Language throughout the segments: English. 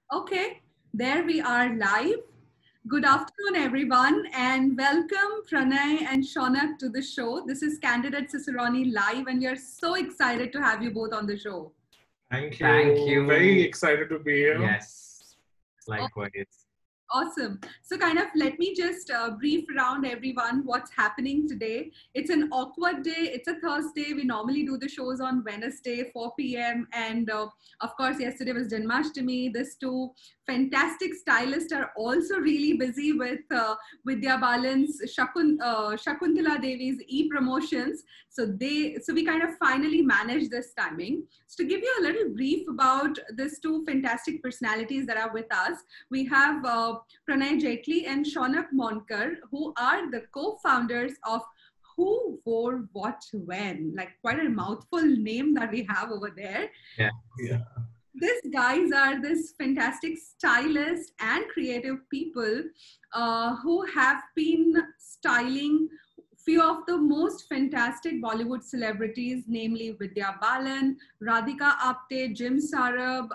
Okay, there we are live. Good afternoon, everyone, and welcome Pranay and Shaunak to the show. This is Candidate Cicerone live, and we are so excited to have you both on the show. Thank you. Thank you. Very excited to be here. Yes, likewise. Awesome. So, kind of let me just brief around everyone what's happening today. It's an awkward day. It's a Thursday. We normally do the shows on Wednesday, 4 p.m. And of course, yesterday was Janmashtami. These two fantastic stylists are also really busy with Vidya Balan's Shakuntala Devi's e-promotions. So we kind of finally managed this timing. So to give you a little brief about these two fantastic personalities that are with us, we have Pranay Jaitley and Shaunak Monkar, who are the co-founders of Who Wore What When. Like quite a mouthful name that we have over there. Yeah. These guys are this fantastic stylists and creative people who have been styling few of the most fantastic Bollywood celebrities, namely Vidya Balan, Radhika Apte, Jim Sarab,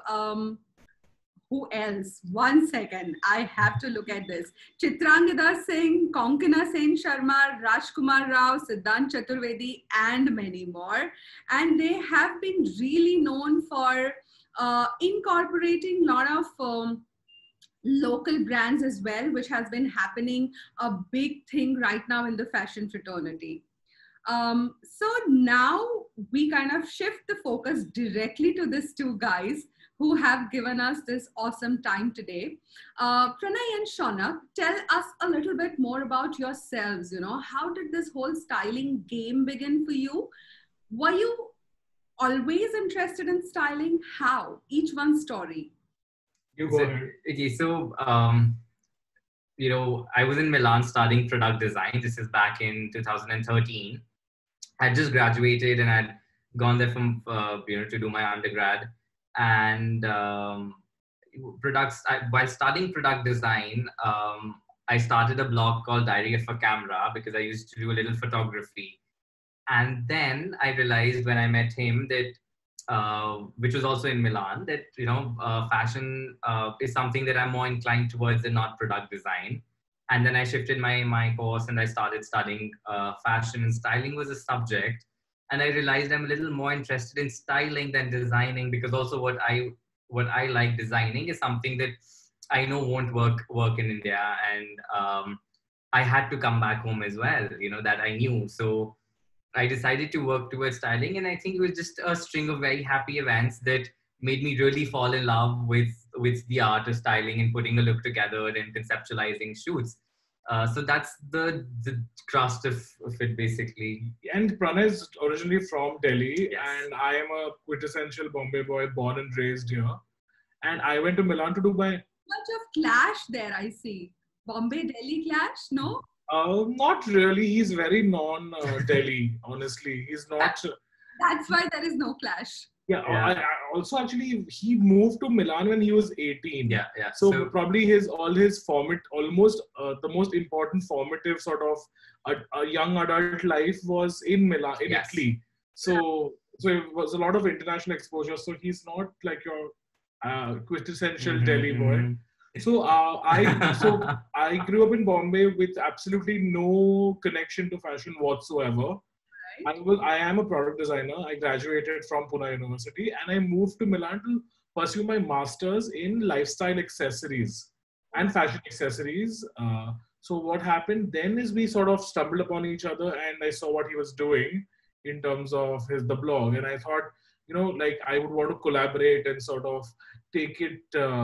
who else? One second, I have to look at this. Chitrangada Singh, Konkana Sen Sharma, Rajkumar Rao, Siddhant Chaturvedi, and many more. And they have been really known for incorporating a lot of local brands as well, which has been happening a big thing right now in the fashion fraternity. So now we kind of shift the focus directly to these two guys who have given us this awesome time today. Pranay and Shaunak, tell us a little bit more about yourselves. You know, how did this whole styling game begin for you? Were you always interested in styling? How? Each one's story. You go ahead. Okay, so I was in Milan studying product design. This is back in 2013. I just graduated and I'd gone there from to do my undergrad. And while studying product design, I started a blog called Diary of a Camera because I used to do a little photography. And then I realized when I met him that, which was also in Milan, that fashion is something that I'm more inclined towards than not product design. And then I shifted my course and I started studying fashion, and styling was a subject. And I realized I'm a little more interested in styling than designing, because also what I like designing is something that I know won't work in India. And I had to come back home as well, that I knew. So I decided to work towards styling, and I think it was just a string of very happy events that made me really fall in love with the art of styling and putting a look together and conceptualizing shoots. So that's the crust of it, basically. And Pranay is originally from Delhi, Yes. and I am a quintessential Bombay boy, born and raised here. And I went to Milan to do my... Much of clash there, I see. Bombay Delhi clash, no? Not really. He's very non-Delhi, honestly. He's not... That's why there is no clash. Yeah, Yeah. I also actually, he moved to Milan when he was 18. Yeah. So probably almost the most important formative sort of a young adult life was in Milan, in Yes. Italy. So it was a lot of international exposure. So he's not like your quintessential Delhi boy. So I grew up in Bombay with absolutely no connection to fashion whatsoever. I am a product designer. I graduated from Pune University and I moved to Milan to pursue my master's in lifestyle accessories and fashion accessories. So what happened then is we sort of stumbled upon each other, and I saw what he was doing in terms of the blog, and I thought, I would want to collaborate and sort of take it,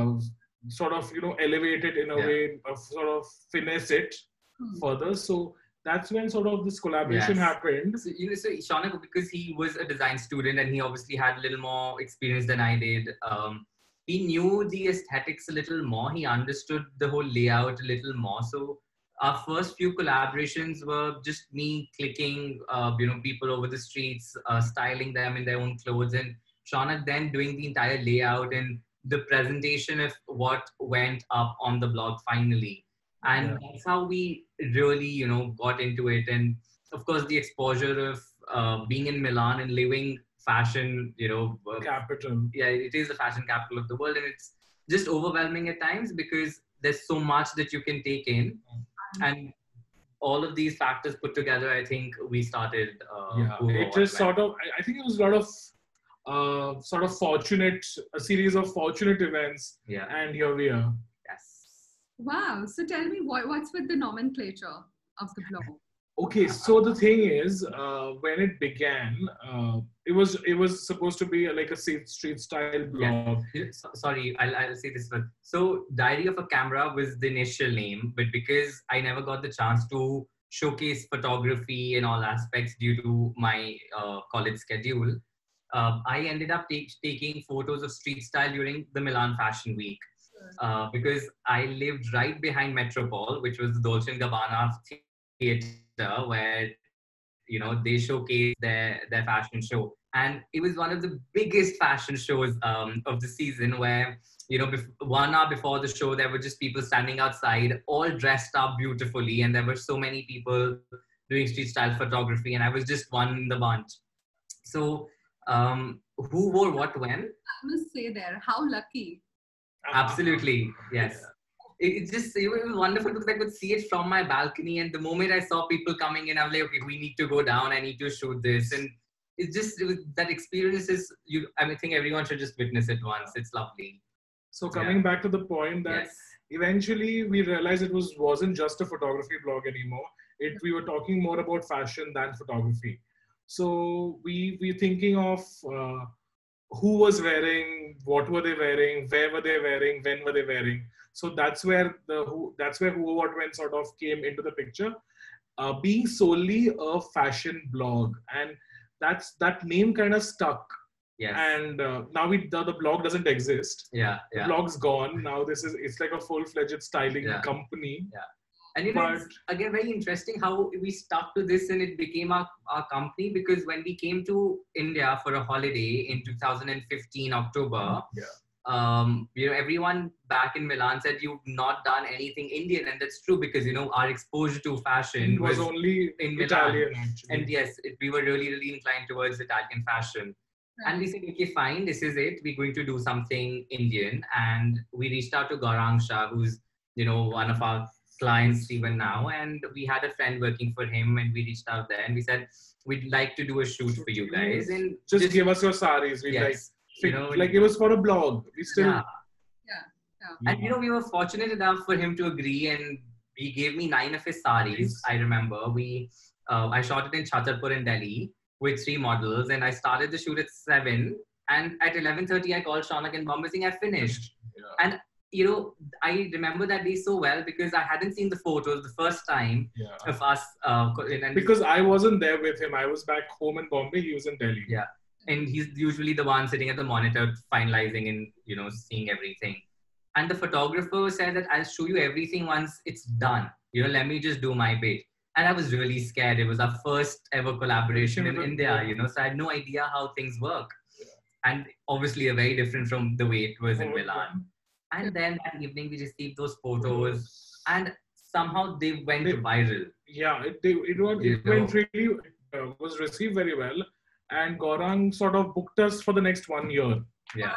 elevate it in a way of sort of finesse it further. So that's when sort of this collaboration Yes. happened. So Shaunak, because he was a design student and he obviously had a little more experience than I did, he knew the aesthetics a little more. He understood the whole layout a little more. So our first few collaborations were just me clicking, people over the streets, styling them in their own clothes, and Shaunak then doing the entire layout and the presentation of what went up on the blog finally. And that's how we really, got into it. And of course, the exposure of being in Milan and living fashion, Capital. Yeah, it is the fashion capital of the world, and just overwhelming at times because there's so much that you can take in. And all of these factors put together, I think we started. It just sort of, I think it was a lot of sort of a series of fortunate events. Yeah. And here we are. Yes. Wow. So tell me, what's with the nomenclature of the blog? Okay, so the thing is, when it began, it was supposed to be like a street style blog. Yeah. Sorry, I'll say this one. So, Diary of a Camera was the initial name, but because I never got the chance to showcase photography in all aspects due to my college schedule, I ended up taking photos of street style during the Milan Fashion Week. Because I lived right behind Metropole, which was the Dolce & Gabbana theater, where they showcased their fashion show, and it was one of the biggest fashion shows of the season, where 1 hour before the show there were just people standing outside all dressed up beautifully, and there were so many people doing street style photography, and I was just one in the bunch. So who wore what when? I must say there, how lucky. Absolutely, yes. It was wonderful because I could see it from my balcony, and the moment I saw people coming in, I was like, okay, we need to go down. I need to shoot this, and it was that experience is I think everyone should just witness it once. It's lovely. So coming back to the point that eventually we realized it wasn't just a photography blog anymore. We were talking more about fashion than photography. So we were thinking of who was wearing, what were they wearing, where were they wearing, when were they wearing. So that's where Who What When sort of came into the picture, being solely a fashion blog, and that name kind of stuck. Yes. And now the blog doesn't exist. Yeah. The blog's gone. Now it's like a full-fledged styling company. Yeah. And it's again very interesting how we stuck to this and it became our company, because when we came to India for a holiday in 2015 October, everyone back in Milan said you've not done anything Indian, and that's true because our exposure to fashion was only in Italian Milan. actually. And yes, we were really inclined towards Italian fashion. Right. And we said, okay, fine, this is it. We're going to do something Indian, and we reached out to Gaurang Shah, who's one of our clients even now, and we had a friend working for him, and we reached out there and we said we'd like to do a shoot for you guys, and just give us your saris. We like it was for a blog. We still and we were fortunate enough for him to agree, and he gave me 9 of his saris. I remember I shot it in Chhatarpur in Delhi with 3 models, and I started the shoot at 7, and at 11:30 I called Shaunak in Bombay saying I finished. And I remember that day so well because I hadn't seen the photos the first time of us. Because I wasn't there with him. I was back home in Bombay. He was in Delhi. Yeah. And he's usually the one sitting at the monitor finalizing and, seeing everything. And the photographer said that I'll show you everything once it's done. Let me just do my bit. And I was really scared. It was our first ever collaboration in India, so I had no idea how things work. And obviously very different from the way it was in Milan. And then that evening we received those photos, and somehow they went viral. Yeah, it went really, was received very well, and Gaurang sort of booked us for the next 1 year. Yeah.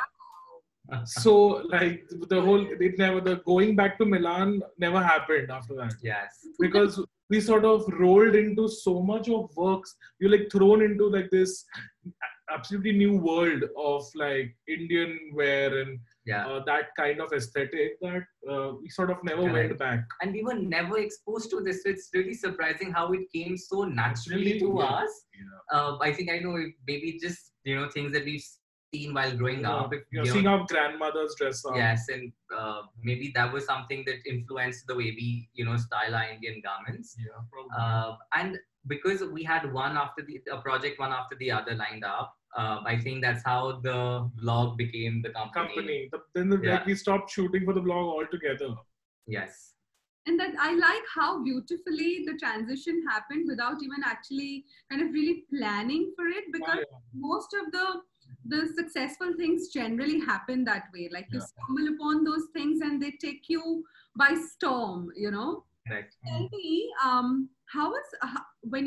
So like the going back to Milan never happened after that. Yes. Because we sort of rolled into so much of works. You're like thrown into like this absolutely new world of like Indian wear and that kind of aesthetic that we sort of never went back. And we were never exposed to this. So it's really surprising how it came so naturally to us. Yeah. I think I know maybe just, things that we've seen while growing up. You're seeing our grandmothers dress up. Yes. And maybe that was something that influenced the way we, style our Indian garments. Yeah, probably. And because we had a project one after the other lined up, I think that's how the blog became the company. Then we stopped shooting for the blog altogether. Yes. And that I like how beautifully the transition happened without even actually kind of really planning for it, because most of the successful things generally happen that way. Like you stumble upon those things and they take you by storm, Right. Tell me, how was when you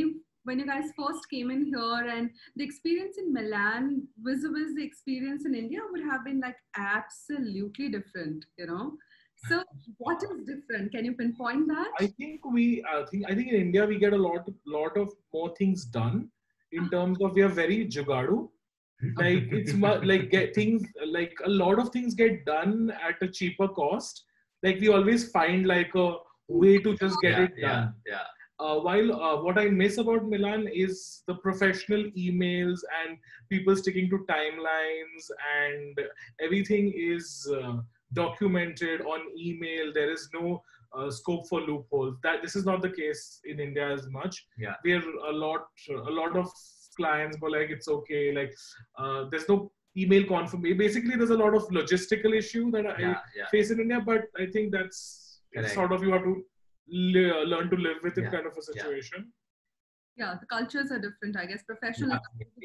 when you guys first came in here, and the experience in Milan vis-a-vis the experience in India would have been like absolutely different, you know? So what is different? Can you pinpoint that? I think in India we get a lot of more things done in terms of we are very jugadu. Like like get things like a lot of things get done at a cheaper cost. Like we always find like a way to just get it done. While what I miss about Milan is the professional emails and people sticking to timelines, and everything is documented on email. There is no scope for loopholes. That this is not the case in India as much. Where a lot of clients go like it's okay. Like there's no email confirmation. Basically, there's a lot of logistical issue that I face in India. But I think that's sort of you have to learn to live with it kind of a situation. Yeah, the cultures are different, I guess. Professional.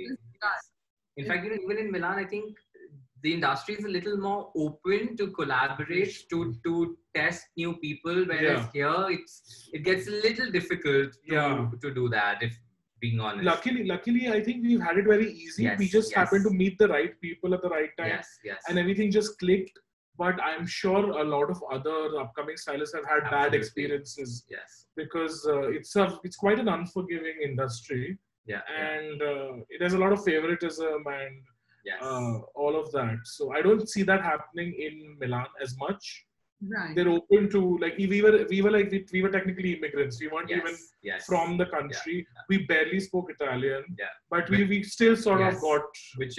In fact, even in Milan, I think the industry is a little more open to collaborate, to test new people. Whereas here, it gets a little difficult to do that. If being honest. Luckily, I think we've had it very easy. We just happened to meet the right people at the right time, and everything just clicked. But I'm sure a lot of other upcoming stylists have had bad experiences. Because it's quite an unforgiving industry. And there's a lot of favoritism and all of that. So I don't see that happening in Milan as much. Right. They're open to like we were technically immigrants. We weren't even from the country. We barely spoke Italian. But we still sort of got. Which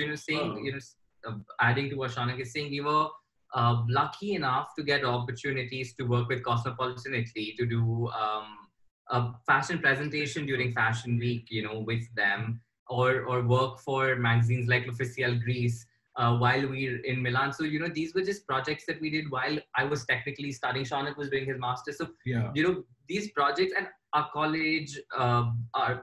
adding to what Shaunak is saying, we were lucky enough to get opportunities to work with Cosmopolitan Italy to do a fashion presentation during Fashion Week, with them, or work for magazines like L'Officiel Greece while we were in Milan. So, these were just projects that we did while I was technically studying. Shaunak was doing his master's. So, these projects and our college, our,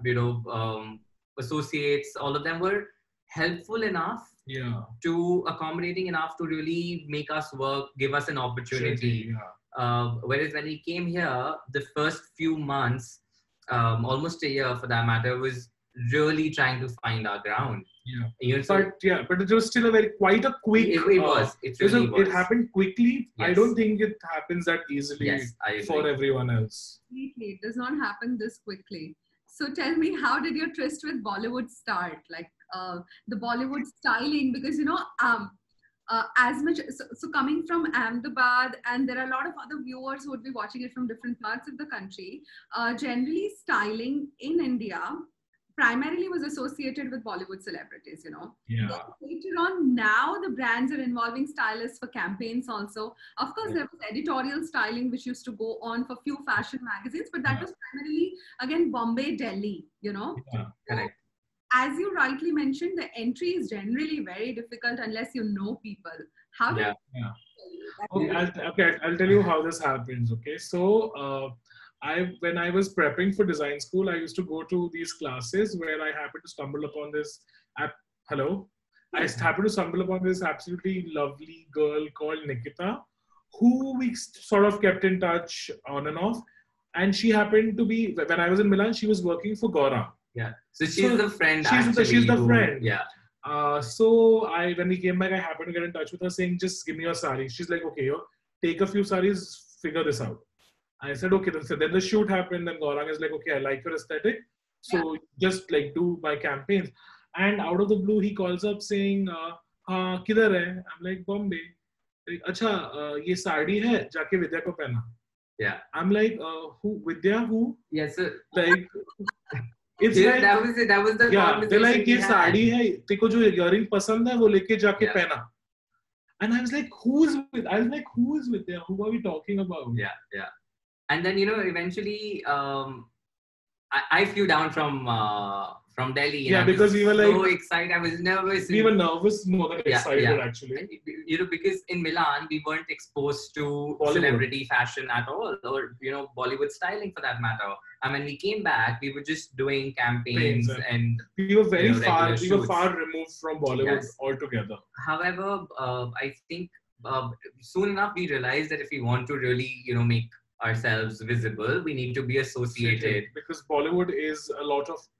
associates, all of them were helpful enough to accommodating enough to really make us work, give us an opportunity. Whereas when we came here, the first few months, almost a year for that matter, was really trying to find our ground. But it was still quite a quick. It happened quickly. I don't think it happens that easily for everyone else. Completely, it does not happen this quickly. So tell me, how did your tryst with Bollywood start? Like the Bollywood styling, because as much so coming from Ahmedabad, and there are a lot of other viewers who would be watching it from different parts of the country. Generally, styling in India primarily was associated with Bollywood celebrities, But later on, now the brands are involving stylists for campaigns also. Of course, there was editorial styling, which used to go on for few fashion magazines, but that was primarily, again, Bombay, Delhi, Correct. As you rightly mentioned, the entry is generally very difficult unless you know people. How do I'll tell you how this happens. Okay, so when I was prepping for design school, I used to go to these classes where I happened to stumble upon this I happened to stumble upon this absolutely lovely girl called Nikita, who we sort of kept in touch on and off. And she happened to be, when I was in Milan, she was working for Gora. So she's the friend. She's the friend. So when we came back, I happened to get in touch with her saying, just give me your sari. She's like, okay, take a few saris, figure this out. I said, okay. So then the shoot happened, and Gaurang is like, okay, I like your aesthetic. So just like do my campaigns. And out of the blue, he calls up saying, kidhar hai? I'm like, Bombay. Like, acha, ye saadi hai, jaake Vidya ko pehna. I'm like, who? Vidya who? Yes, sir. Like, it's like, that was it. That was the conversation. They're like, ye saadi hai, teko jo earring pasand hai, wo leke jaake pehna. And I was like, who is Vidya? Who are we talking about? And then, eventually, I flew down from Delhi. And because we were like so excited. I was nervous. We were nervous more than excited, actually. Because in Milan, we weren't exposed to celebrity fashion at all, or Bollywood styling for that matter. And when we came back, we were just doing campaigns and we were very far. We were far removed from Bollywood altogether. However, I think soon enough we realized that if we want to really, make ourselves visible, we need to be associated, because Bollywood is a lot of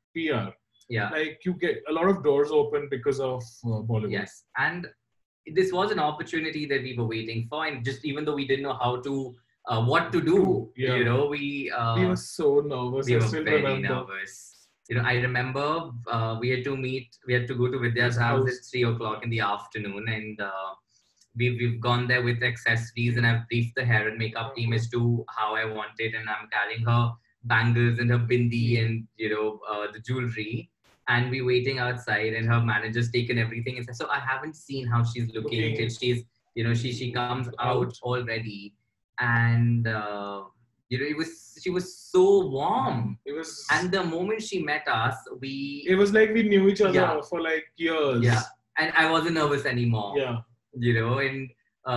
PR. Yeah. Like you get a lot of doors open because of Bollywood. Yes. And this was an opportunity that we were waiting for. And just even though we didn't know how to, what to do, Yeah. you know, we were so nervous. We I were still very remember. nervous. You know, I remember we had to go to Vidya's house at 3 o'clock in the afternoon, and we've gone there with accessories, and I've briefed the hair and makeup team as to how I want it, and I'm carrying her bangles and her bindi and the jewelry, and we're waiting outside, and her manager's taken everything, and so I haven't seen how she's looking till she's she comes out already, and she was so warm. It was, and the moment she met us, it was like we knew each other for like years. Yeah, and I wasn't nervous anymore. Yeah, and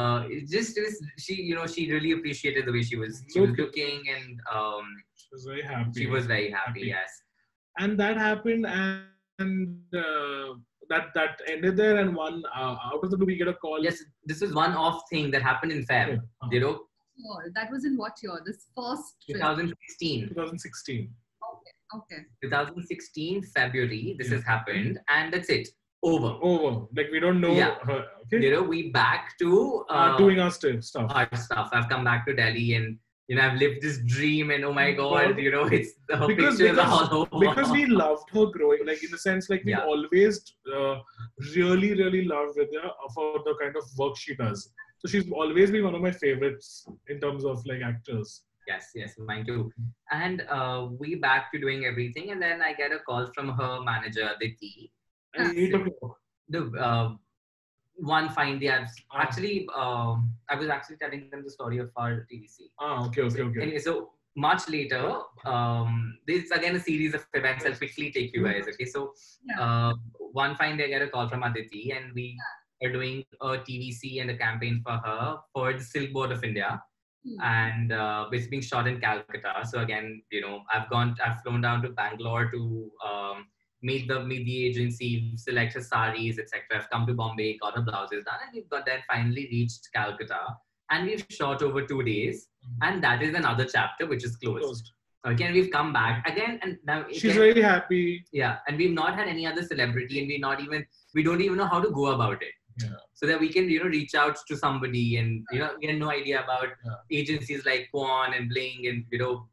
she really appreciated the way she was looking, and she was very happy. She was very happy. Yes, and that happened, and that ended there, and one out of the blue we get a call. Yes, this is one off thing that happened in Feb. That was in what year? This first trip? 2016. 2016. Okay. 2016 February. This has happened, and that's it. Over. Like we don't know her. Okay. We back to doing our stuff. Our stuff. I've come back to Delhi, and I've lived this dream, and oh my God, it's the pictures all over. Because we loved her growing, like in the sense, like we always really, really loved Vidya for the kind of work she does. So she's always been one of my favorites in terms of like actors. Yes, mine too. And we back to doing everything, and then I get a call from her manager, Aditi. At 8 o'clock. One fine day, I was actually telling them the story of our TVC. Okay. Anyway, so much later, there's again a series of events I'll quickly take you guys. Okay, so one fine day I get a call from Aditi, and we are doing a TVC and a campaign for her for the Silk Board of India. And it's being shot in Calcutta. So again, I've flown down to Bangalore to meet the agency, select her saris, etc. I've come to Bombay, got her blouses done, and we've then finally reached Calcutta. And we've shot over 2 days, and that is another chapter which is closed. Okay, and we've come back again, and now she's very happy. Yeah, and we've not had any other celebrity, and we don't even know how to go about it. Yeah. So that we can reach out to somebody, and we had no idea about agencies like Quan and Bling and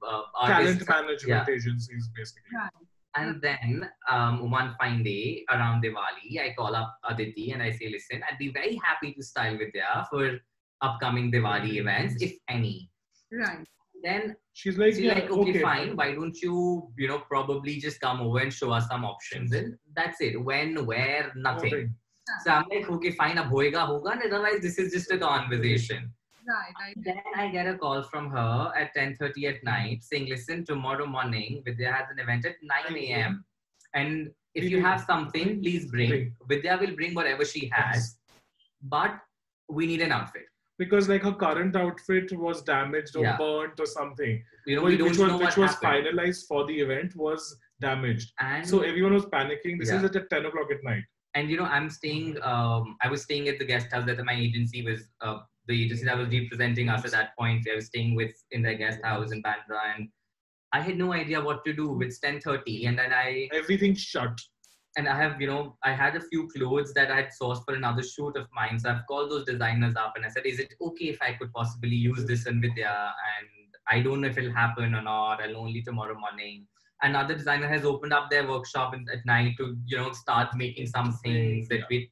talent management agencies basically. Right. And then one fine day around Diwali, I call up Aditi and I say, listen, I'd be very happy to style Vidya for upcoming Diwali events, if any. Right. Then she's like, okay, fine. Why don't you, probably just come over and show us some options? And that's it. When, where, nothing. So I'm like, okay, fine. Ab hoga, and otherwise this is just a conversation. Right. Then I get a call from her at 10:30 at night saying, listen, tomorrow morning, Vidya has an event at 9 a.m. And if you have something, please bring. Vidya will bring whatever she has, but we need an outfit. Because like her current outfit was damaged or burnt or something. Which was finalized for the event was damaged. And so everyone was panicking. This is at 10 o'clock at night. And I'm staying, I was staying at the guest house that my agency was, the agency that was representing us at that point. I was staying in their guest house in Bandra, and I had no idea what to do. It's 10:30, and then everything shut. And I have, I had a few clothes that I had sourced for another shoot of mine. So I've called those designers up and I said, is it okay if I could possibly use this in Vidya? And I don't know if it'll happen or not. I'll only tomorrow morning. Another designer has opened up their workshop at night to, start making some things that we,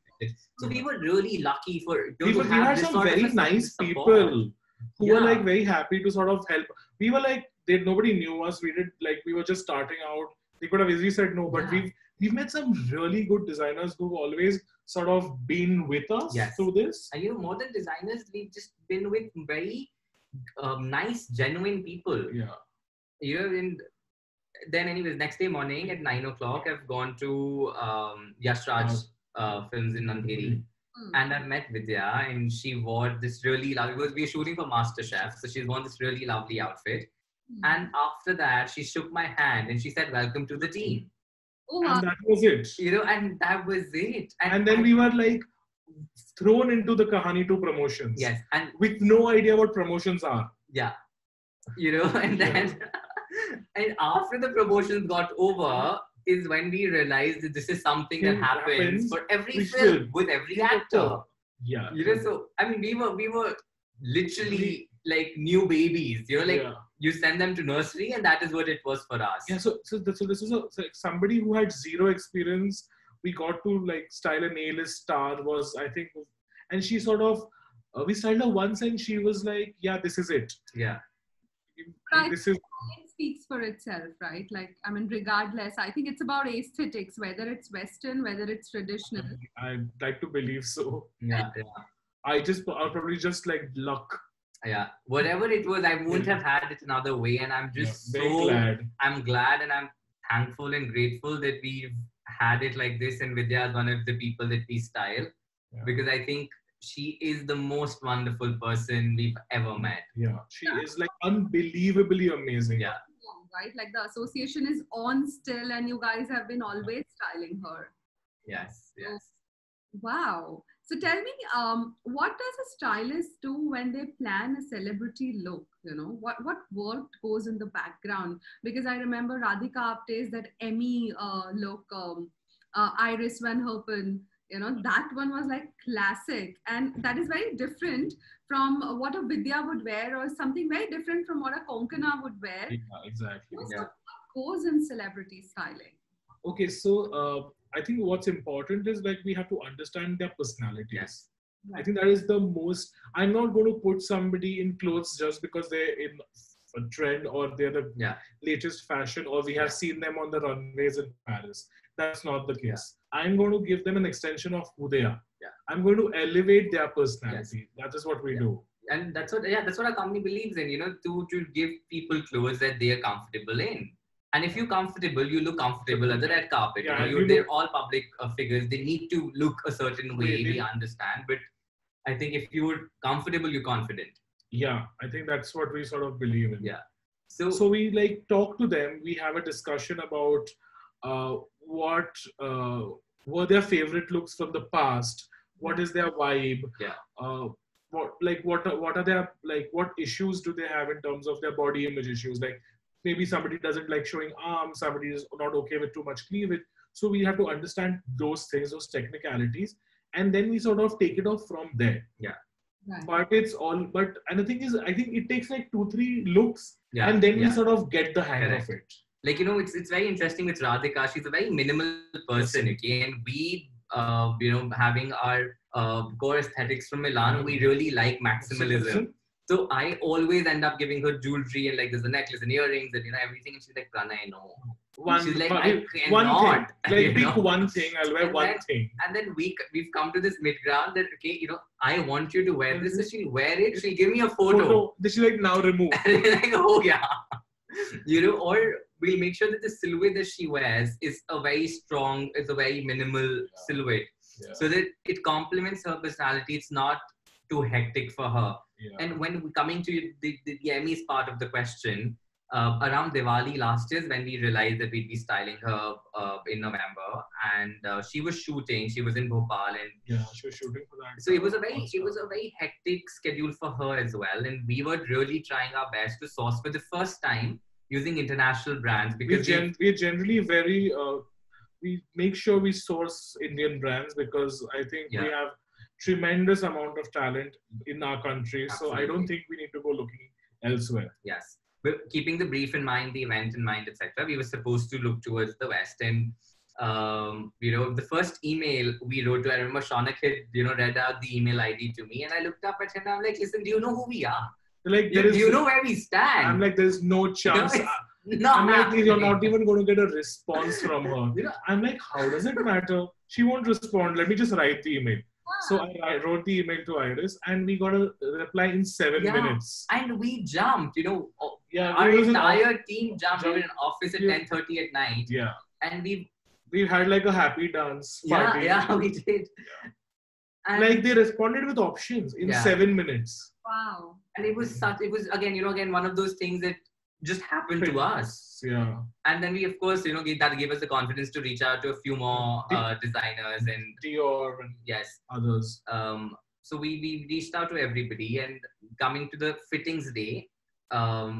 so we were really lucky we had some very nice people who were like very happy to sort of help. We were like, nobody knew us. We were just starting out. They could have easily said no, but we've met some really good designers who've always sort of been with us through this. And more than designers, we've just been with very nice, genuine people. Yeah. And then anyways, next day morning at 9 o'clock, I've gone to Yash Raj Films in Andheri. And I met Vidya, and she wore this really lovely, because we were shooting for MasterChef, so she's worn this really lovely outfit. And after that, she shook my hand and she said, welcome to the team. Oh, wow. And that was it. And that was it. And then we were like thrown into the Kahani 2 promotions. Yes. And with no idea what promotions are. Yeah. And then And after the promotions got over is when we realized that this is something that happens for every film with every actor. Yeah. You know, so I mean, we were literally like new babies. You know, like you send them to nursery, and that is what it was for us. Yeah. So this is somebody who had zero experience. We got to like style an A-list star was, I think, and she sort of we styled her once, and she was like, "Yeah, this is it." Yeah. This is. It speaks for itself, right? Like, I mean, regardless, I think it's about aesthetics, whether it's Western, whether it's traditional. I'd like to believe so. Yeah. I'll probably just like luck. Yeah, whatever it was, I wouldn't have had it another way, and I'm just glad. I'm glad and I'm thankful and grateful that we've had it like this, and Vidya is one of the people that we style, because I think she is the most wonderful person we've ever met. Yeah, she is like unbelievably amazing. Yeah. Right, like the association is on still, and you guys have been always styling her. Yes. Wow. So tell me, what does a stylist do when they plan a celebrity look? You know, what work goes in the background? Because I remember Radhika Apte's that Emmy look, Iris Van Herpen. You know, that one was like classic, and that is very different from what a Vidya would wear, or something very different from what a Konkana would wear. Yeah, exactly. So what goes in celebrity styling? Okay, so I think what's important is like we have to understand their personalities. Yes. Right. I think that is the most. I'm not going to put somebody in clothes just because they're in a trend or they're the latest fashion, or we have seen them on the runways in Paris. That's not the case. I'm going to give them an extension of who they are. I'm going to elevate their personality. That is what we do. And that's what our company believes in, you know, to give people clothes that they are comfortable in. And if you're comfortable, you look comfortable on the red carpet. Yeah, they're all public figures. They need to look a certain way. We understand. But I think if you're comfortable, you're confident. Yeah, I think that's what we sort of believe in. Yeah. So we like talk to them. We have a discussion about what were their favorite looks from the past. What is their vibe? Yeah. What are their like what issues do they have in terms of their body image issues? Like maybe somebody doesn't like showing arms, somebody is not okay with too much cleavage. So we have to understand those things, those technicalities, and then we sort of take it off from there. Yeah. Right. And the thing is, I think it takes like 2-3 looks, and then we sort of get the hang of it. Like, you know, it's very interesting with Radhika. She's a very minimal person, okay? And we, having our core aesthetics from Milan, we really like maximalism. So I always end up giving her jewelry, and like there's a necklace and earrings and everything. And she's like, Pranay, no. She's like, I cannot. Like pick one thing, I'll wear one thing. And then we've come to this mid ground that, okay, I want you to wear this. So she'll wear it. She'll give me a photo. She's like, now remove. And like, oh yeah. Or we'll make sure that the silhouette that she wears is a very strong, it's a very minimal silhouette. Yeah. So that it complements her personality. It's not too hectic for her. Yeah. And when we're coming to the Emmy's part of the question, around Diwali last year when we realized that we'd be styling her in November, and she was shooting. She was in Bhopal, and she was shooting for that. So it was a very hectic schedule for her as well, and we were really trying our best to source for the first time using international brands, because we're generally very we make sure we source Indian brands, because I think we have tremendous amount of talent in our country. Absolutely. So I don't think we need to go looking elsewhere. Yes. But keeping the brief in mind, the event in mind, etc., we were supposed to look towards the West. And, the first email we wrote to, I remember Shaunak had, read out the email ID to me, and I looked up at him and I'm like, listen, do you know who we are? Like, do you know where we stand? I'm like, there's no chance. I'm like, you're not even going to get a response from her. I'm like, how does it matter? She won't respond. Let me just write the email. So I wrote the email to Iris, and we got a reply in 7 minutes. And we jumped, our entire team jumped. We were in office at 10:30 at night. Yeah. And we had like a happy dance party. Yeah, we did. Yeah. And like they responded with options in 7 minutes. Wow. And it was again one of those things that just happened to us. Yeah. And then we, of course, that gave us the confidence to reach out to a few more designers and Dior and others. So we reached out to everybody, and coming to the fittings day,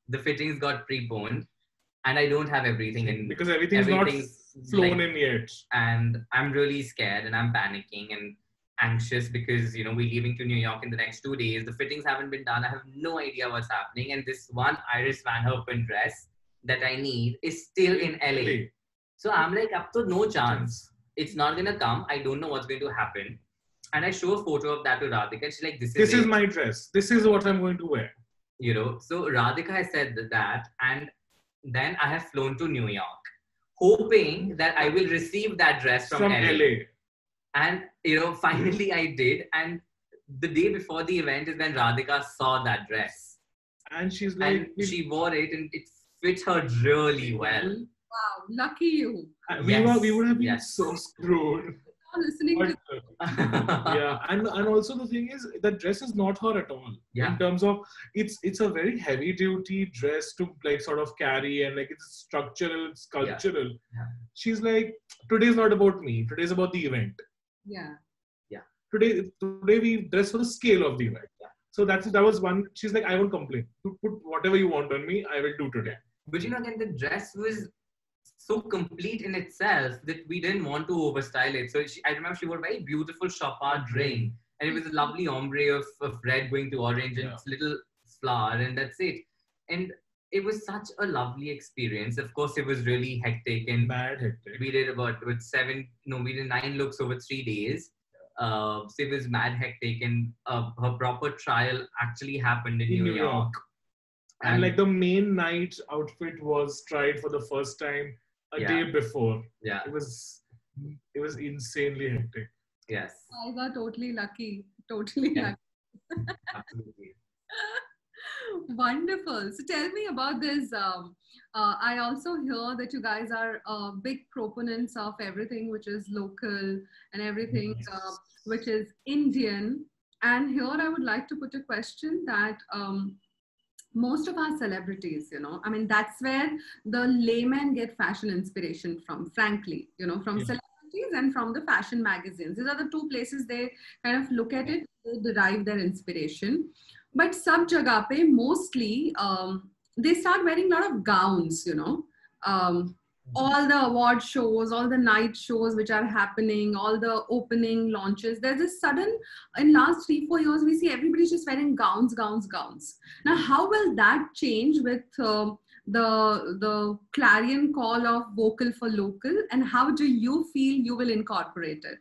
the fittings got preponed, and I don't have everything in because everything's not flown in yet. And I'm really scared and I'm panicking and anxious because we're leaving to New York in the next 2 days. The fittings haven't been done. I have no idea what's happening, and this one Iris Van Herpen dress that I need is still in LA. So I'm like, up to no chance. It's not gonna come. I don't know what's going to happen. And I show a photo of that to Radhika, and she's like, this is my dress. This is what I'm going to wear. So Radhika has said that, and then I have flown to New York, hoping that I will receive that dress from LA. And finally I did. And the day before the event is when Radhika saw that dress. And she's like, and she wore it, and it fit her really well. Wow, lucky you. We would have been so screwed. Listening to yeah, and also the thing is that dress is not her at all. Yeah. In terms of it's a very heavy duty dress to like sort of carry, and like it's structural, it's sculptural. Yeah. She's like, today's not about me. Today's about the event. Yeah. Today we dress for the scale of the event. Yeah. So that was one. She's like, I won't complain. Put whatever you want on me, I will do today. But again, the dress was so complete in itself that we didn't want to overstyle it. So I remember she wore a very beautiful Chopard ring, and it was a lovely ombre of red going to orange and little flower, and that's it. And it was such a lovely experience. Of course, it was really hectic and mad hectic. We did we did 9 looks over 3 days. So it was mad hectic, and her proper trial actually happened in New York. And like the main night outfit was tried for the first time a day before. Yeah. It was insanely hectic. Yes. I got totally lucky. Totally lucky. Absolutely. Wonderful. So tell me about this. I also hear that you guys are big proponents of everything which is local and everything which is Indian. And here I would like to put a question that most of our celebrities, that's where the laymen get fashion inspiration from, frankly, from celebrities and from the fashion magazines. These are the two places they kind of look at it, they derive their inspiration. But sab jagah pe mostly they start wearing a lot of gowns, all the award shows, all the night shows which are happening, all the opening launches. There's this sudden, in last 3-4 years, we see everybody's just wearing gowns. Now, how will that change with the clarion call of vocal for local, and how do you feel you will incorporate it?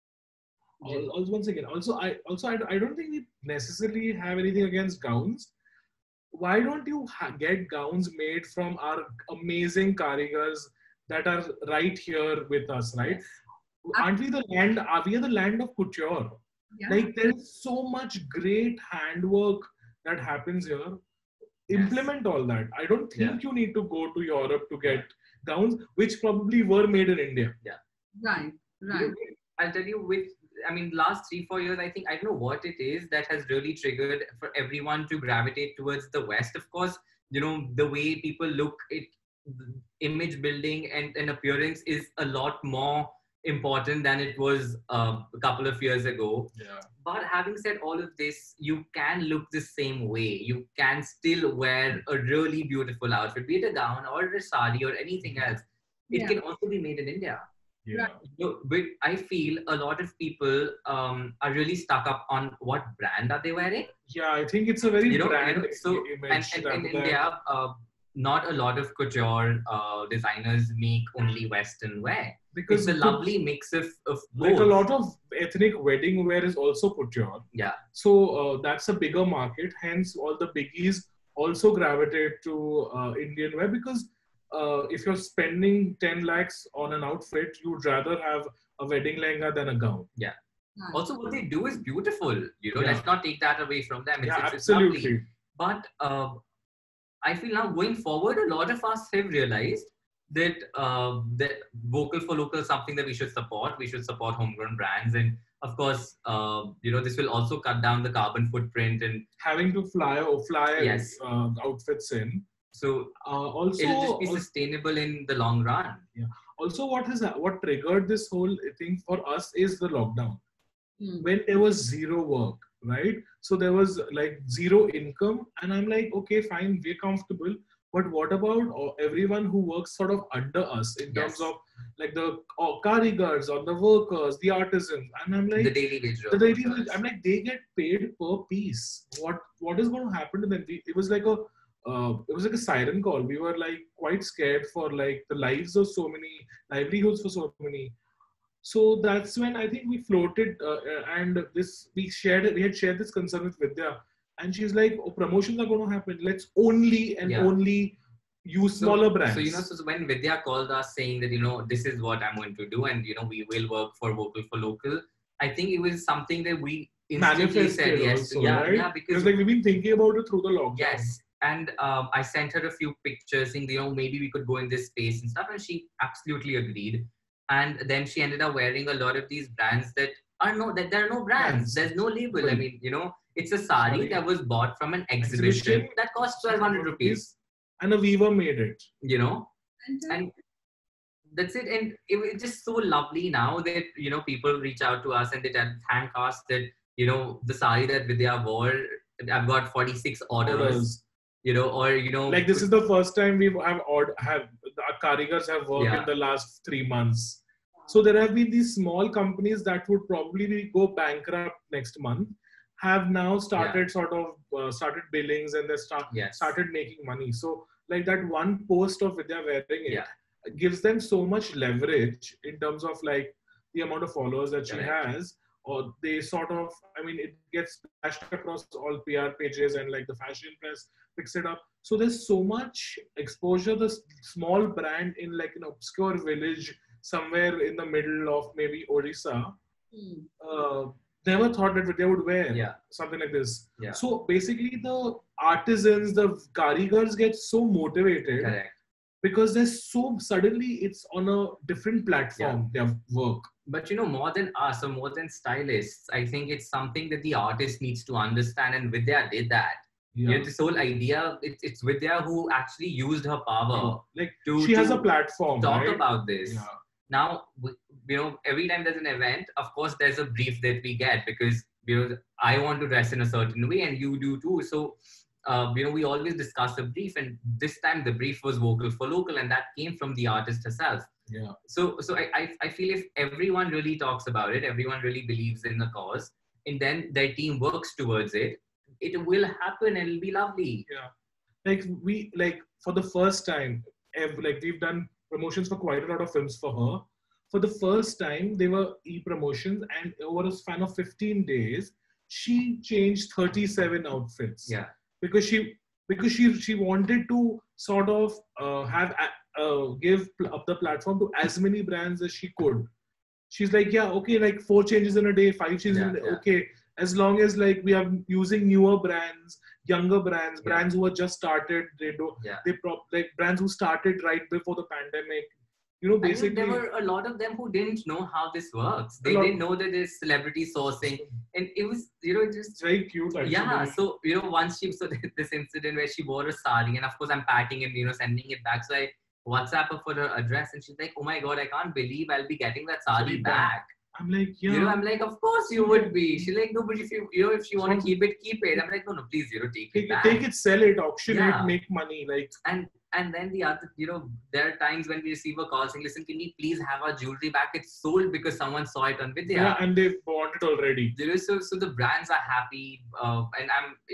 Once again, I don't think we necessarily have anything against gowns. Why don't you get gowns made from our amazing karigars that are right here with us, right? Aren't we the land? Are we the land of couture? Yeah. Like there is so much great handwork that happens here. Implement all that. I don't think you need to go to Europe to get gowns, which probably were made in India. Yeah. Right. I'll tell you last 3-4 years, I don't know what it is that has really triggered for everyone to gravitate towards the West. Of course, the way people look at image building and appearance is a lot more important than it was a couple of years ago. Yeah. But having said all of this, you can look the same way. You can still wear a really beautiful outfit, be it a gown or a sari or anything else. It can also be made in India. Yeah. But I feel a lot of people are really stuck up on what brand are they wearing. Yeah, I think it's a very brand image. And in India, not a lot of couture designers make only Western wear. Because it's a lovely mix of both. Like a lot of ethnic wedding wear is also couture. Yeah. So that's a bigger market. Hence, all the biggies also gravitate to Indian wear, because if you're spending 10 lakhs on an outfit, you'd rather have a wedding lehenga than a gown. Yeah. Also, what they do is beautiful. Let's not take that away from them. It's absolutely. Lovely. But I feel now going forward, a lot of us have realized that that vocal for local is something that we should support. We should support homegrown brands, and of course, this will also cut down the carbon footprint and having to fly outfits in. So also it'll just be sustainable in the long run. Yeah. Also, what triggered this whole thing for us is the lockdown. When there was zero work, right? So there was like zero income, and I'm like, okay, fine, we're comfortable. But what about everyone who works sort of under us in terms of like the karigars or the workers, the artisans? And I'm like, The daily wage the daily wage, workers. I'm like, they get paid per piece. What is going to happen to them? It was like a siren call. We were like quite scared for like the lives of so many, livelihoods for so many. So that's when I think we floated, and we had shared this concern with Vidya, and she's like, oh, promotions are going to happen. Let's only and only use smaller brands. So when Vidya called us saying that, this is what I'm going to do, and we will work for vocal for local, I think it was something that we instantly said yes. Also, yeah, right? yeah, because like we've been thinking about it through the lockdown. Yes. And I sent her a few pictures saying, maybe we could go in this space and stuff. And she absolutely agreed. And then she ended up wearing a lot of these brands that there are no brands. There's no label. Right. I mean, it's a sari that was bought from an exhibition that cost 1,200 rupees. And a weaver made it. And that's it. And it's just so lovely now that, people reach out to us and they thank us that, the sari that Vidya wore, I've got 46 orders. Like this is the first time we have the karigars have worked in the last 3 months. So there have been these small companies that would probably go bankrupt next month, have now started started billings, and they started making money. So like that one post of Vidya wearing it gives them so much leverage in terms of like the amount of followers that she has. Or they it gets splashed across all PR pages, and like the fashion press picks it up. So there's so much exposure. The small brand in like an obscure village somewhere in the middle of maybe Odisha, never thought that they would wear something like this. Yeah. So basically the artisans, the karigars get so motivated. Correct. Because suddenly it's on a different platform, their work. But more than us or more than stylists, I think it's something that the artist needs to understand, and Vidya did that. Yeah. This whole idea, it's Vidya who actually used her power. She has a platform. Talk right? about this. Yeah. Now, every time there's an event, of course, there's a brief that we get because, I want to dress in a certain way and you do too. So, we always discuss a brief, and this time the brief was vocal for local, and that came from the artist herself. Yeah. So I feel if everyone really talks about it, everyone really believes in the cause, and then their team works towards it, it will happen and it'll be lovely. Yeah. For the first time, we've done promotions for quite a lot of films for her. For the first time, they were e-promotions, and over a span of 15 days, she changed 37 outfits. Yeah. Because she wanted to sort of give up the platform to as many brands as she could. She's like, 4 changes in a day, 5 changes in a day. Yeah. Okay, as long as like we are using newer brands, younger brands, brands who are just started, brands who started right before the pandemic. Basically, there were a lot of them who didn't know how this works. They didn't know that there's celebrity sourcing, and it was, just very cute. Actually. Yeah. So once she saw this incident where she wore a sari, and of course I'm packing and sending it back. So I WhatsApp her for her address, and she's like, "Oh my god, I can't believe I'll be getting that sari back." I'm like, yeah. I'm like, of course you would be. She's like, no, but if if you want to keep it, keep it. I'm like, no, please, take it back. Take it, sell it, auction it, make money, like. And then the other, there are times when we receive a call saying, listen, can you please have our jewelry back? It's sold because someone saw it on Vidya. Yeah, and they bought it already. So the brands are happy, and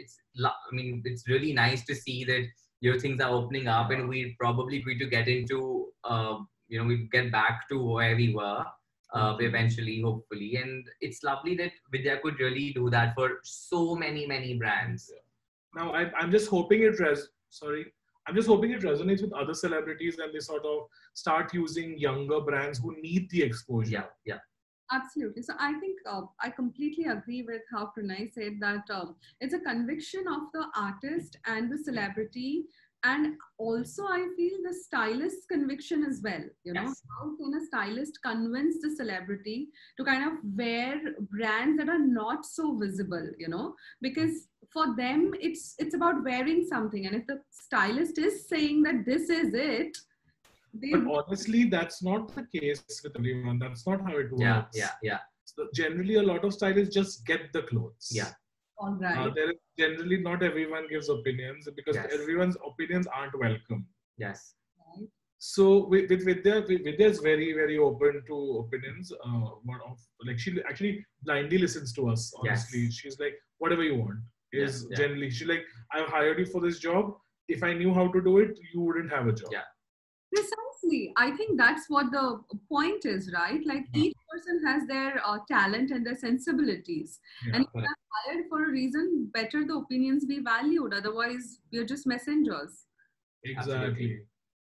it's really nice to see that things are opening up, and we're probably going to get into we get back to where we were. Eventually, hopefully, and it's lovely that Vidya could really do that for so many brands. Yeah. Now, I'm just hoping it resonates with other celebrities, and they sort of start using younger brands who need the exposure. Yeah. Absolutely. So I think I completely agree with how Pranay said that it's a conviction of the artist and the celebrity. And also, I feel the stylist's conviction as well. Yes. How can a stylist convince the celebrity to kind of wear brands that are not so visible? Because for them, it's about wearing something. And if the stylist is saying that this is it, but honestly, that's not the case with everyone. That's not how it works. Yeah. So generally, a lot of stylists just get the clothes. Yeah. All right. There is generally not everyone gives opinions because Yes. everyone's opinions aren't welcome. Yes. Right. So with Vidya, Vidya is very open to opinions. One of like she actually blindly listens to us. Honestly, Yes. she's like whatever you want Yeah, is yeah. generally she like I've hired you for this job. If I knew how to do it, you wouldn't have a job. Yeah. Precisely. I think that's what the point is, right? Like Yeah. each person has their talent and their sensibilities. Yeah. And if Correct. we're hired for a reason, better the opinions be valued. Otherwise, we're just messengers. Exactly. Absolutely.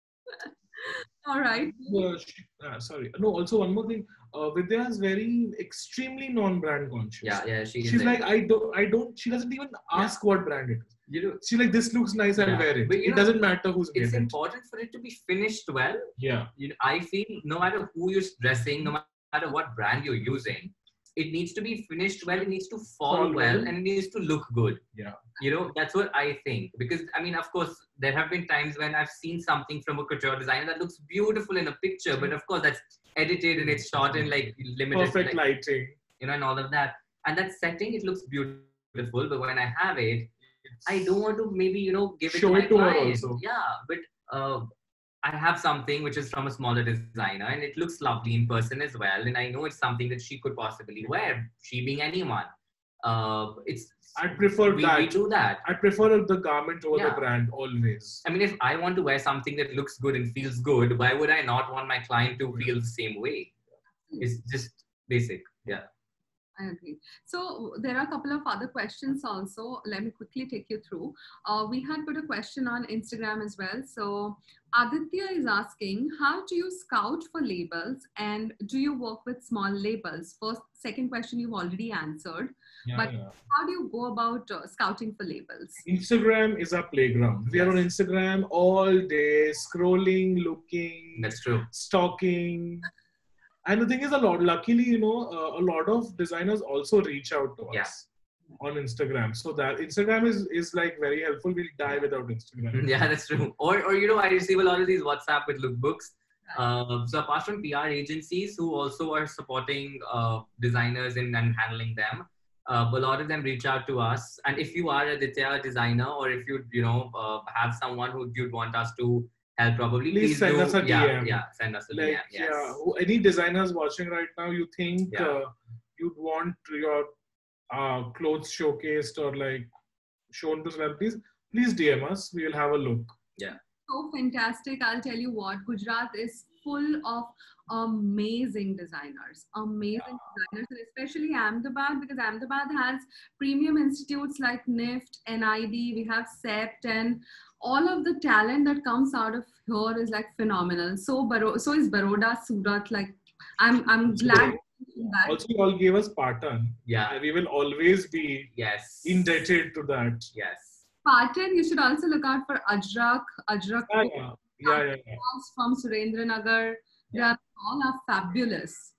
All right. Sorry. No. Also, one more thing. Vidya is very extremely non-brand conscious. Yeah, yeah, She's like I don't. She doesn't even ask what brand it is. You know, She's like this looks nice. I'll Yeah. wear it. But, you It know, doesn't matter who's made it's it. important for it to be finished well. Yeah. You know, I feel no matter who you're dressing, no matter what brand you're using, it needs to be finished well. It needs to fall well, and it needs to look good. Yeah. You know, that's what I think. Because I mean, of course, there have been times when I've seen something from a couture designer that looks beautiful in a picture, but of course, that's edited and it's shot in like limited, Perfect like, lighting. you know, and all of that. And that setting, it looks beautiful, but when I have it, I don't want to maybe, you know, give it Show to my it to her client. also. Yeah, but I have something which is from a smaller designer and it looks lovely in person as well. And I know it's something that she could possibly wear, she being anyone. I'd prefer that. We do that. I prefer the garment over the Yeah. brand always. I mean, if I want to wear something that looks good and feels good, why would I not want my client to feel the same way? It's just basic. Yeah. I agree. So there are a couple of other questions also. Let me quickly take you through. We had put a question on Instagram as well. So Aditya is asking, how do you scout for labels and do you work with small labels? Second question you've already answered. But how do you go about scouting for labels? Instagram is our playground. We are on Instagram all day, scrolling, looking. That's true. Stalking. And the thing is, luckily, you know, a lot of designers also reach out to us on Instagram. So that Instagram is like very helpful. We'll die without Instagram. Yeah, that's true. Or you know, I receive a lot of these WhatsApp with lookbooks. So apart from PR agencies who also are supporting designers and handling them, a lot of them reach out to us. And if you are a Aditya designer, or if you know have someone who you'd want us to help, probably please send us a DM. Yeah, send us a like, DM. Yes. Any designers watching right now, you think you'd want your clothes showcased or like shown to celebrities, please DM us. We will have a look. Yeah. So fantastic. I'll tell you what, Gujarat is full of amazing designers, and especially Ahmedabad, because Ahmedabad has premium institutes like NIFT, NID, we have CEPT, and all of the talent that comes out of here is like phenomenal. So is Baroda, Surat. Like I'm glad. That. Also, you all gave us Patan. Yeah. We will always be indebted to that. Yes. Patan, you should also look out for Ajrak. Yeah. From Surendranagar. They all are fabulous.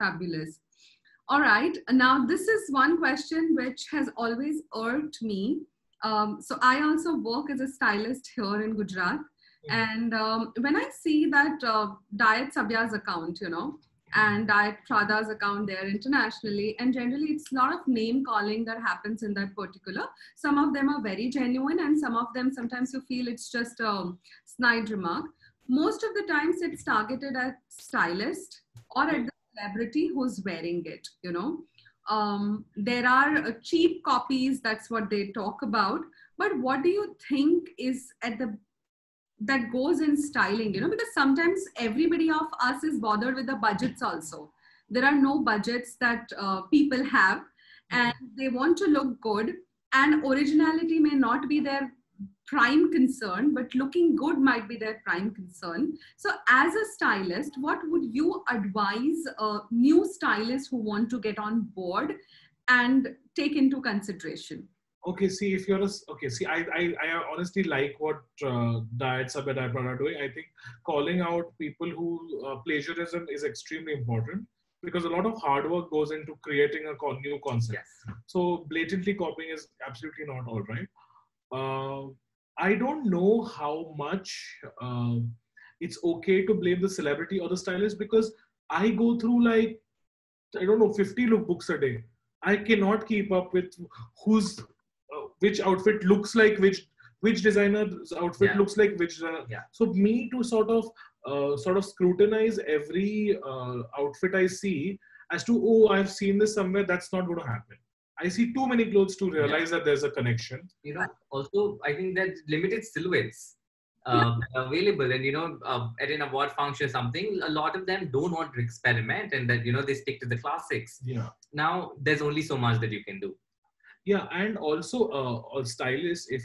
All right. Now, this is one question which has always irked me. So I also work as a stylist here in Gujarat. And when I see that Diet Sabya's account, you know, and Diet Prada's account there internationally, and generally it's a lot of name calling that happens in that particular. Some of them are very genuine, and some of them sometimes you feel it's just a snide remark. Most of the times it's targeted at stylist or at the celebrity who's wearing it, you know. There are cheap copies, that's what they talk about. But what do you think is that goes in styling, you know, because sometimes everybody of us is bothered with the budgets also. There are no budgets that people have, and they want to look good, and originality may not be their prime concern, but looking good might be their prime concern. So as a stylist, what would you advise new stylists who want to get on board and take into consideration? Okay, see, if you're I honestly like what Diet Sabya, Diet Prada are doing. I think calling out people who plagiarism is extremely important, because a lot of hard work goes into creating a new concept. So blatantly copying is absolutely not all right. I don't know how much it's okay to blame the celebrity or the stylist, because I go through like, I don't know, 50 lookbooks a day. I cannot keep up with who's which outfit looks like which designer's outfit looks like which designer. So me to sort of scrutinize every outfit I see as to, oh, I've seen this somewhere, that's not going to happen. I see too many clothes to realize that there's a connection. You know, also I think that limited silhouettes available, and at an award function or something, a lot of them don't want to experiment, and that they stick to the classics. Now there's only so much that you can do. And also stylists, if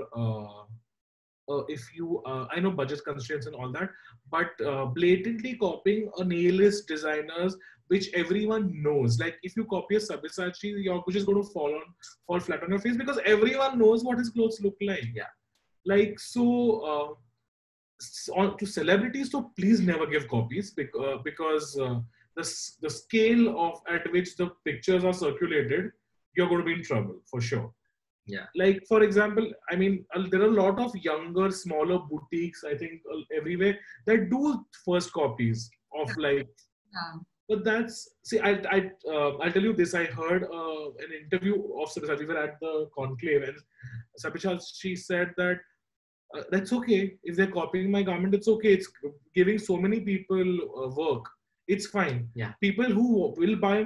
you I know budget constraints and all that, but blatantly copying a nail-list designers which everyone knows, like if you copy a Sabyasachi, you're just going to fall flat on your face, because everyone knows what his clothes look like. Like, so to celebrities, so please never give copies, because the scale at which the pictures are circulated, you're going to be in trouble for sure. Like, for example, I mean, there are a lot of younger, smaller boutiques, I think, everywhere that do first copies of but that's, see, I'll tell you this. I heard an interview of Sabyasachi. We were at the conclave, and Sabyasachi said that that's okay if they're copying my garment. It's okay. It's giving so many people work. It's fine. People who will buy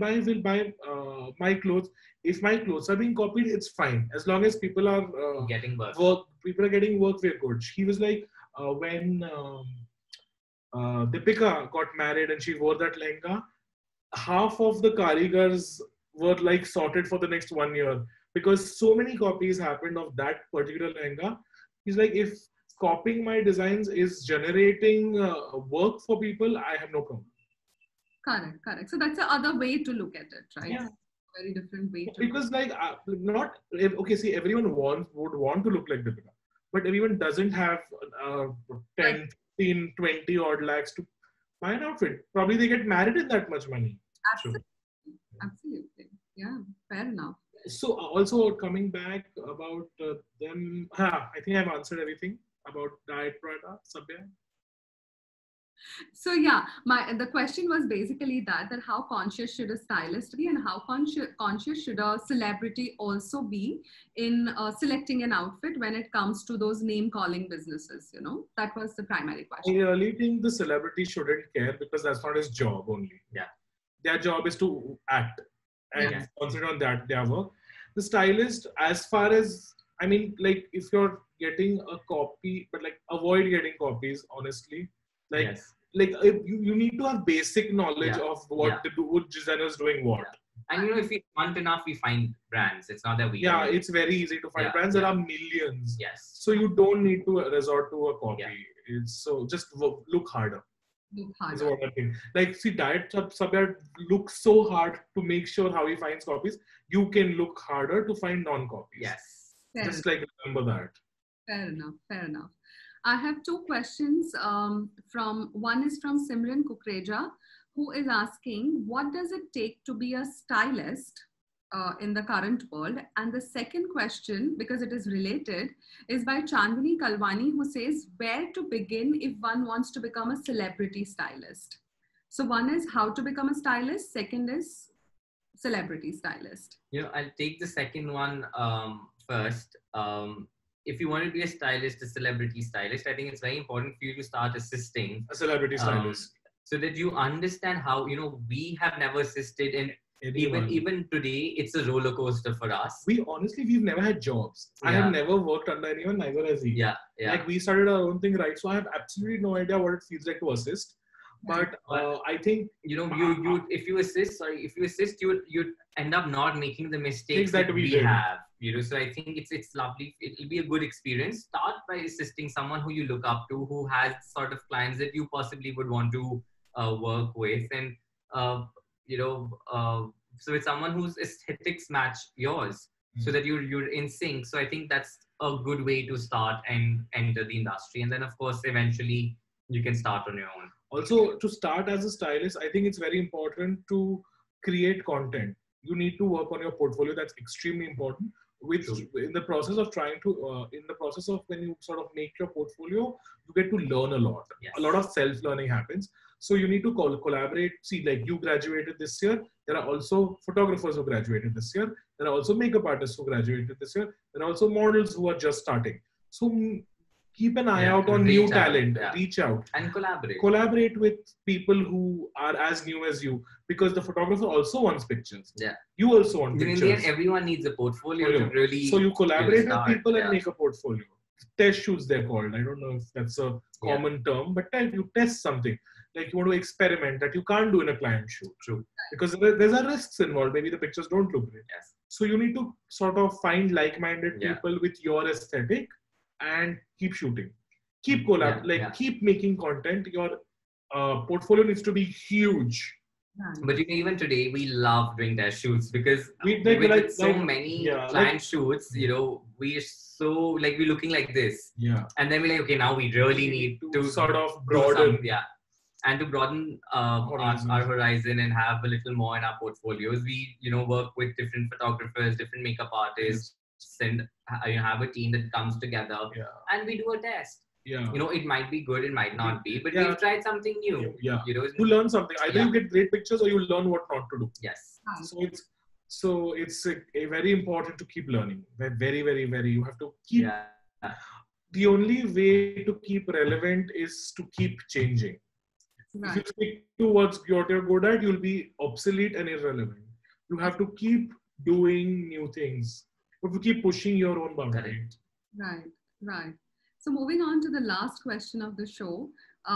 my clothes. If my clothes are being copied, it's fine. As long as people are getting work. People are getting work. We're good. He was like, when Deepika got married and she wore that lehenga, half of the karigars were like sorted for the next 1 year, because so many copies happened of that particular lehenga. He's like, if copying my designs is generating work for people, I have no problem. Correct. So that's the other way to look at it, right? Very different way to because like see, everyone would want to look like Deepika, but everyone doesn't have 10, 15, 20 odd lakhs to buy an outfit. Probably they get married in that much money. Absolutely. Yeah, fair enough. So also coming back about them, I think I've answered everything about Diet Prada, Sabya. So yeah, the question was basically that how conscious should a stylist be, and how conscious should a celebrity also be in selecting an outfit when it comes to those name calling businesses, that was the primary question. I really think the celebrity shouldn't care, because that's not his job only. Their job is to act and concentrate on their work. The stylist, as far as, I mean, like, if you're getting a copy, but like, avoid getting copies, honestly. Like, you need to have basic knowledge of what designer is doing what. And if we hunt enough, we find brands. It's not that we it's very easy to find brands. There are millions. So you So don't need to resort to a copy. It's so just look harder. Is what I think. Like, see, Diet Sabya looks so hard to make sure how he finds copies. You can look harder to find non-copies. Just like, remember that. Fair enough. I have two questions. One is from Simran Kukreja, who is asking, what does it take to be a stylist in the current world? And the second question, because it is related, is by Chandani Kalwani, who says, where to begin if one wants to become a celebrity stylist? So one is how to become a stylist. Second is celebrity stylist. I'll take the second one first. If you want to be a stylist, a celebrity stylist, I think it's very important for you to start assisting a celebrity stylist, so that you understand how, we have never assisted, and even today, it's a roller coaster for us. We've never had jobs. I have never worked under anyone, neither has he. Like, we started our own thing, right? So I have absolutely no idea what it feels like to assist. But I think, if you assist, you end up not making the mistakes that we did. have. So I think it's lovely. It'll be a good experience. Start by assisting someone who you look up to, who has sort of clients that you possibly would want to work with, and so it's someone whose aesthetics match yours, so that you're in sync. So I think that's a good way to start and enter the industry, and then of course eventually you can start on your own. Also, to start as a stylist, I think it's very important to create content. You need to work on your portfolio. That's extremely important. In the process of when you sort of make your portfolio, you get to learn a lot. A lot of self-learning happens. So you need to collaborate. See, like you graduated this year. There are also photographers who graduated this year. There are also makeup artists who graduated this year. There are also models who are just starting. So keep an eye out on new talent. Reach out and collaborate. Collaborate with people who are as new as you, because the photographer also wants pictures. Yeah. You also want pictures. In the end, everyone needs a portfolio to really. So you collaborate with people and make a portfolio. Test shoots, they're called. I don't know if that's a common term, but you test something. Like you want to experiment that you can't do in a client shoot. True. Because there's a risks involved. Maybe the pictures don't look great. Yes. So you need to sort of find like-minded people with your aesthetic and keep shooting. Keep keep making content. Your portfolio needs to be huge. But even today, we love doing their shoots because with so many client shoots, we're so we're looking like this. Yeah. And then we're like, okay, now we really need to sort of broaden. And to broaden our horizon and have a little more in our portfolios, we work with different photographers, different makeup artists, and have a team that comes together and we do a test. Yeah. It might be good, it might not be, but we've tried something new. Yeah. You learn something. Either you get great pictures or you learn what not to do. Yes. So it's a very important to keep learning. Very, very, very. You have to keep. Yeah. The only way to keep relevant is to keep changing. Right. If you stick to what you're good at, you'll be obsolete and irrelevant. You have to keep doing new things. You have to keep pushing your own boundary. Right. So moving on to the last question of the show,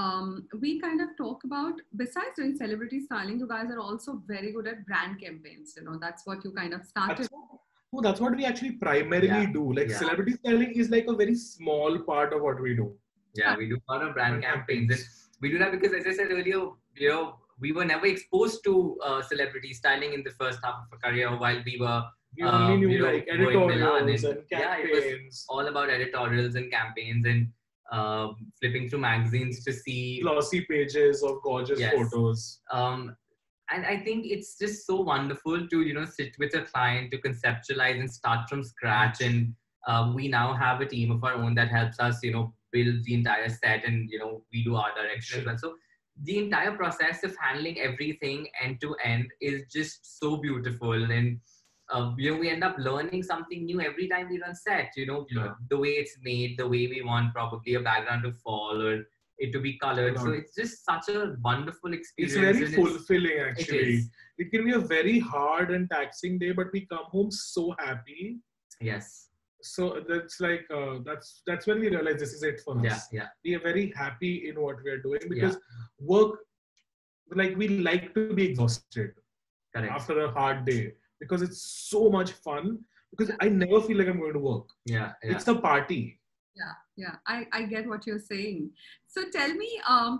we kind of talk about, besides doing celebrity styling, you guys are also very good at brand campaigns. That's what you kind of started. That's what we actually primarily do. Celebrity styling is like a very small part of what we do. Yeah, we do a lot of brand campaigns. We do that because, as I said earlier, we were never exposed to celebrity styling in the first half of our career while we were. We only knew editorials and campaigns. It was all about editorials and campaigns and flipping through magazines to see glossy pages of gorgeous photos. And I think it's just so wonderful to sit with a client to conceptualize and start from scratch. And we now have a team of our own that helps us build the entire set, and we do art direction as well. So the entire process of handling everything end to end is just so beautiful. And we end up learning something new every time we run set, the way it's made, the way we want probably a background to fall or it to be colored. So it's just such a wonderful experience. It's very fulfilling, actually. It can be a very hard and taxing day, but we come home so happy. Yes. So that's like, that's when we realize this is it for us. Yeah. We are very happy in what we are doing because work, we like to be exhausted after a hard day. Because it's so much fun. Because I never feel like I'm going to work. Yeah. It's a party. Yeah. I get what you're saying. So tell me,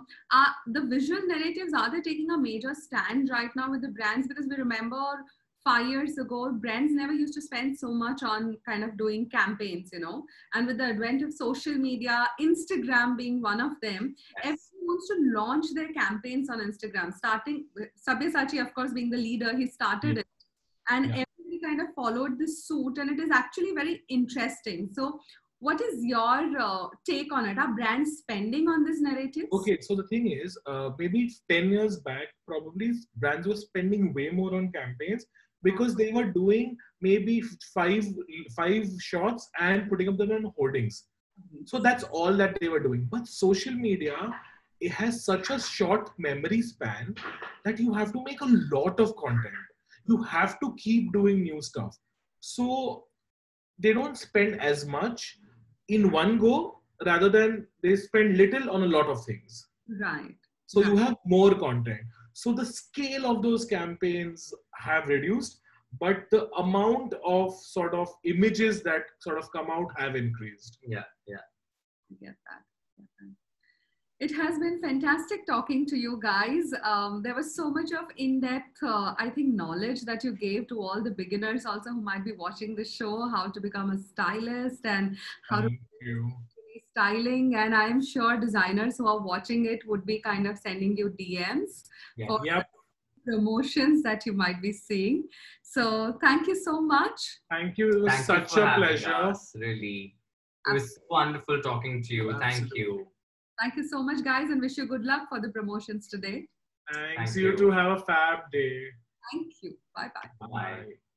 the visual narratives, are they taking a major stand right now with the brands? Because we remember 5 years ago, brands never used to spend so much on kind of doing campaigns, And with the advent of social media, Instagram being one of them, everyone wants to launch their campaigns on Instagram. Starting with Sabyasachi, of course, being the leader, he started it. And everybody kind of followed this suit, and it is actually very interesting. So what is your take on it? Are brands spending on this narrative? Okay, so the thing is, maybe 10 years back, probably brands were spending way more on campaigns because they were doing maybe five shots and putting up them on hoardings. So that's all that they were doing. But social media, it has such a short memory span that you have to make a lot of content. You have to keep doing new stuff. So they don't spend as much in one go rather than they spend little on a lot of things. Right. So you have more content. So the scale of those campaigns have reduced, but the amount of sort of images that sort of come out have increased. Yeah. I get that. It has been fantastic talking to you guys. There was so much of in-depth, I think, knowledge that you gave to all the beginners also who might be watching the show, how to become a stylist and how to be styling. And I'm sure designers who are watching it would be kind of sending you DMs for promotions that you might be seeing. So thank you so much. Thank you. It was such a pleasure. Really. It was wonderful talking to you. Absolutely. Thank you. Thank you so much, guys, and wish you good luck for the promotions today. Thanks. Thank You you. two have a fab day. Thank you. Bye-bye. Bye.